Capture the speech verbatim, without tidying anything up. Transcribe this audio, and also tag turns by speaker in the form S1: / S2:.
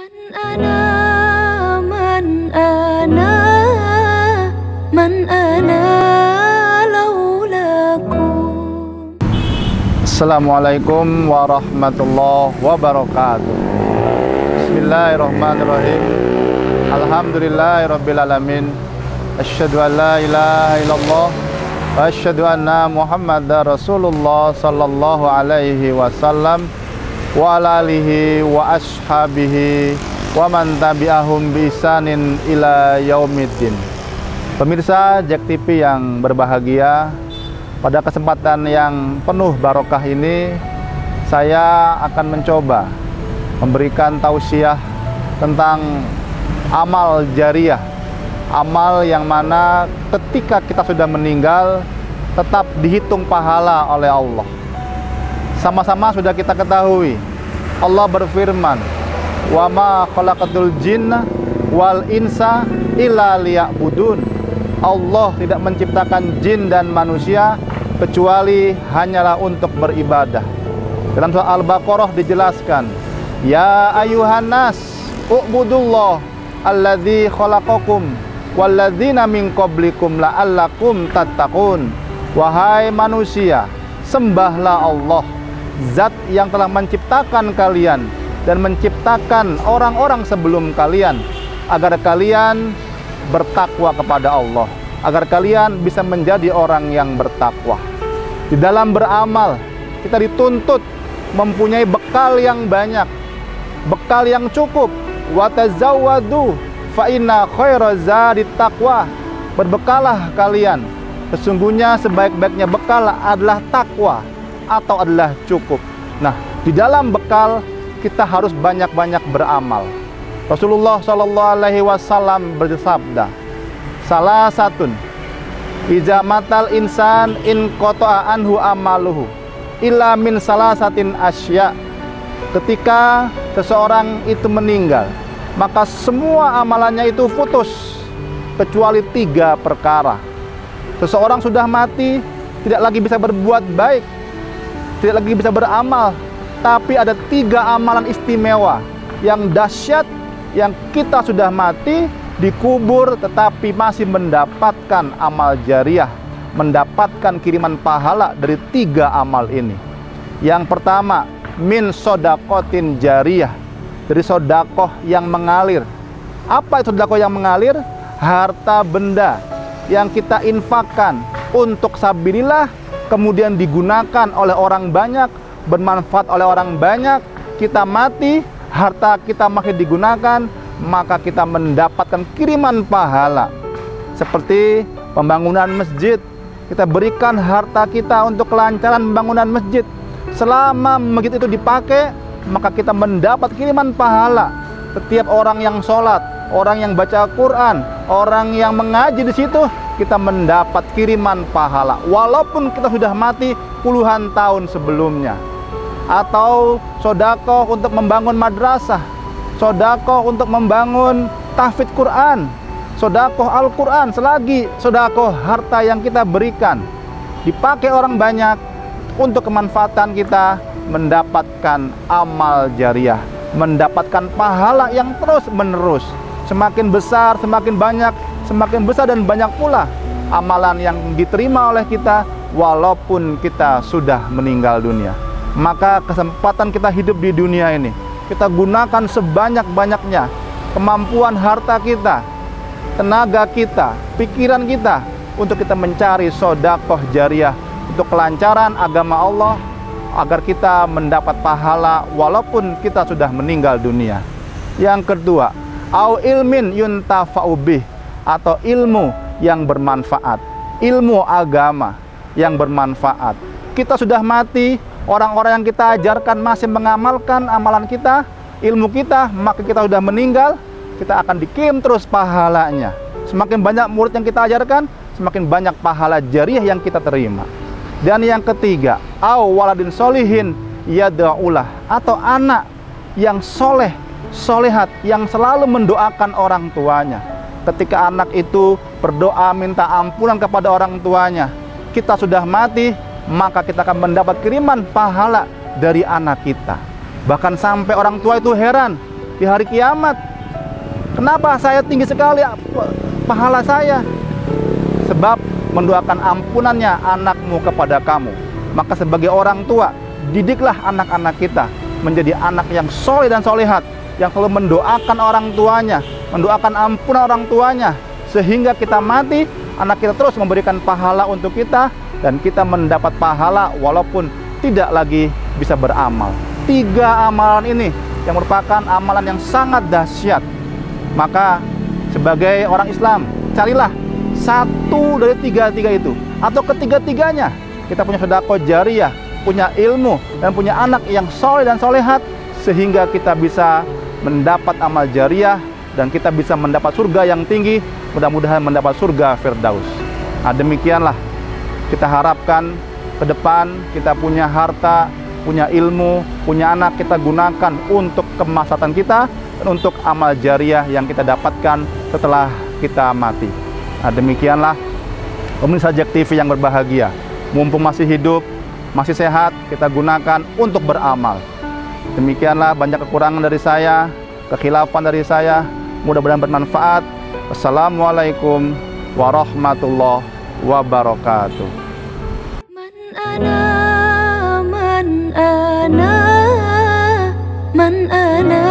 S1: Man ana, man ana, man ana laulakum.
S2: Assalamualaikum warahmatullahi wabarakatuh. Bismillahirrahmanirrahim. Alhamdulillahirabbil alamin. Asyhadu an la ilaha illallah wa asyhadu anna Muhammadar Rasulullah sallallahu alaihi wasallam wa ala alihi wa ashabihi wa man tabi'ahum bi ihsanin ila yaumiddin. Pemirsa Jack T V yang berbahagia, pada kesempatan yang penuh barokah ini saya akan mencoba memberikan tausiah tentang amal jariyah, amal yang mana ketika kita sudah meninggal tetap dihitung pahala oleh Allah. Sama-sama sudah kita ketahui, Allah berfirman, "Wa ma khalaqatul jinna wal insa illa liya'budun." Allah tidak menciptakan jin dan manusia kecuali hanyalah untuk beribadah. Dalam surah Al-Baqarah dijelaskan, "Ya ayuhan nas, u'budullah alladzi khalaqakum walladzina min qablikum la'allakum tattaqun." Wahai manusia, sembahlah Allah, Zat yang telah menciptakan kalian dan menciptakan orang-orang sebelum kalian, agar kalian bertakwa kepada Allah, agar kalian bisa menjadi orang yang bertakwa. Di dalam beramal kita dituntut mempunyai bekal yang banyak, bekal yang cukup. Wa tazawwadu fa inna khairaz zadit taqwa. Berbekalah kalian, sesungguhnya sebaik-baiknya bekal adalah takwa atau adalah cukup. Nah, di dalam bekal kita harus banyak-banyak beramal. Rasulullah Shallallahu Alaihi Wasallam bersabda, "Salah satun iza matal insan in qata'a anhu amaluhu illa min salasatin asya." Ketika seseorang itu meninggal, maka semua amalannya itu putus kecuali tiga perkara. Seseorang sudah mati, tidak lagi bisa berbuat baik, tidak lagi bisa beramal, tapi ada tiga amalan istimewa yang dahsyat, yang kita sudah mati, dikubur, tetapi masih mendapatkan amal jariyah, mendapatkan kiriman pahala dari tiga amal ini. Yang pertama, min sodakotin jariyah, dari sodakoh yang mengalir. Apa itu sodakoh yang mengalir? Harta benda yang kita infakkan untuk sabilillah, kemudian digunakan oleh orang banyak, bermanfaat oleh orang banyak, kita mati, harta kita masih digunakan, maka kita mendapatkan kiriman pahala. Seperti pembangunan masjid, kita berikan harta kita untuk kelancaran pembangunan masjid. Selama masjid itu dipakai, maka kita mendapat kiriman pahala. Setiap orang yang sholat, orang yang baca Quran, orang yang mengaji di situ, kita mendapat kiriman pahala walaupun kita sudah mati puluhan tahun sebelumnya. Atau sodakoh untuk membangun madrasah, sodakoh untuk membangun tahfidz Quran, sodakoh Al-Quran. Selagi sodakoh harta yang kita berikan dipakai orang banyak untuk kemanfaatan kita, mendapatkan amal jariyah, mendapatkan pahala yang terus menerus, semakin besar, semakin banyak, semakin besar dan banyak pula amalan yang diterima oleh kita walaupun kita sudah meninggal dunia. Maka kesempatan kita hidup di dunia ini, kita gunakan sebanyak-banyaknya kemampuan harta kita, tenaga kita, pikiran kita untuk kita mencari sodakoh jariyah, untuk kelancaran agama Allah, agar kita mendapat pahala walaupun kita sudah meninggal dunia. Yang kedua, au ilmin yuntafa'u bih, atau ilmu yang bermanfaat, ilmu agama yang bermanfaat. Kita sudah mati, orang-orang yang kita ajarkan masih mengamalkan amalan kita, ilmu kita, maka kita sudah meninggal, kita akan dikirim terus pahalanya. Semakin banyak murid yang kita ajarkan, semakin banyak pahala jariyah yang kita terima. Dan yang ketiga, au waladin solihin yad'ulah, atau anak yang soleh, solehat, yang selalu mendoakan orang tuanya. Ketika anak itu berdoa minta ampunan kepada orang tuanya, kita sudah mati, maka kita akan mendapat kiriman pahala dari anak kita. Bahkan sampai orang tua itu heran, di hari kiamat. Kenapa saya tinggi sekali pahala saya? Sebab mendoakan ampunannya anakmu kepada kamu. Maka sebagai orang tua, didiklah anak-anak kita menjadi anak yang soleh dan solehat, yang selalu mendoakan orang tuanya, mendoakan ampunan orang tuanya, sehingga kita mati, anak kita terus memberikan pahala untuk kita, dan kita mendapat pahala walaupun tidak lagi bisa beramal. Tiga amalan ini yang merupakan amalan yang sangat dahsyat. Maka sebagai orang Islam, carilah satu dari tiga-tiga itu, atau ketiga-tiganya. Kita punya sedekah jariyah, punya ilmu, dan punya anak yang soleh dan solehat, sehingga kita bisa mendapat amal jariyah, dan kita bisa mendapat surga yang tinggi, mudah-mudahan mendapat surga Firdaus. Nah, demikianlah kita harapkan ke depan kita punya harta, punya ilmu, punya anak, kita gunakan untuk kemaslahatan kita, dan untuk amal jariyah yang kita dapatkan setelah kita mati. Nah, demikianlah pemirsa Jack T V yang berbahagia. Mumpung masih hidup, masih sehat, kita gunakan untuk beramal. Demikianlah, banyak kekurangan dari saya, kekhilafan dari saya, mudah-mudahan bermanfaat. Wassalamualaikum warahmatullahi wabarakatuh.
S1: Man ana, man ana, man ana.